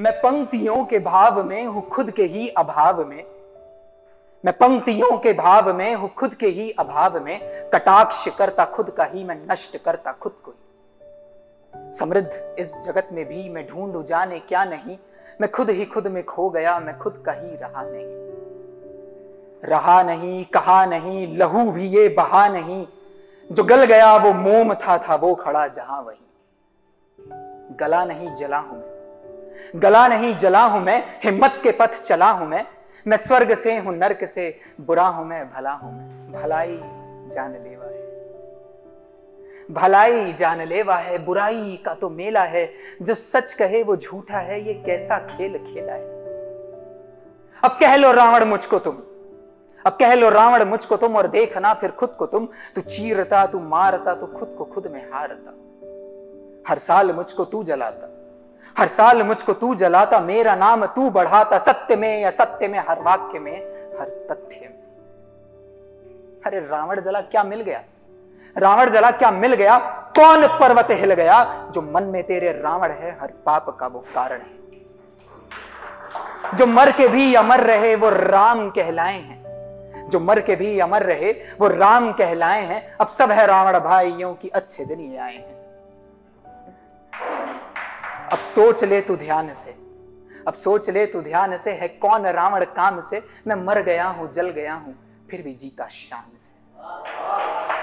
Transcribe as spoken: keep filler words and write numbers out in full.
मैं पंक्तियों के भाव में हूं खुद के ही अभाव में, मैं पंक्तियों के भाव में हूं खुद के ही अभाव में, कटाक्ष करता खुद का ही मैं नष्ट करता खुद को ही। समृद्ध इस जगत में भी मैं ढूंढूं जाने क्या नहीं, मैं खुद ही खुद में खो गया, मैं खुद का ही रहा नहीं। रहा नहीं, कहा नहीं, लहू भी ये बहा नहीं, जो गल गया वो मोम था था वो खड़ा जहां वही। गला नहीं जला हूं मैं, गला नहीं जला हूं मैं, हिम्मत के पथ चला हूं मैं, मैं स्वर्ग से हूं नर्क से, बुरा हूं मैं भला हूं मैं। भलाई जानलेवा है, भलाई जानलेवा है, बुराई का तो मेला है, जो सच कहे वो झूठा है, ये कैसा खेल खेला है। अब कह लो रावण मुझको तुम, अब कह लो रावण मुझको तुम, और देखना फिर खुद को तुम। तू चीरता, तू मारता, तू खुद को खुद में हारता। हर साल मुझको तू जलाता, हर साल मुझको तू जलाता, मेरा नाम तू बढ़ाता, सत्य में या सत्य में, हर वाक्य में, हर तथ्य में। अरे रावण जला क्या मिल गया, रावण जला क्या मिल गया, कौन पर्वत हिल गया, जो मन में तेरे रावण है हर पाप का वो कारण है। जो मर के भी अमर रहे वो राम कहलाए हैं, जो मर के भी अमर रहे वो राम कहलाए हैं। अब सब है रावण भाइयों की अच्छे दिन ये आए हैं। अब सोच ले तू ध्यान से, अब सोच ले तू ध्यान से, है कौन रावण काम से। मैं मर गया हूं, जल गया हूं, फिर भी जीता शान से।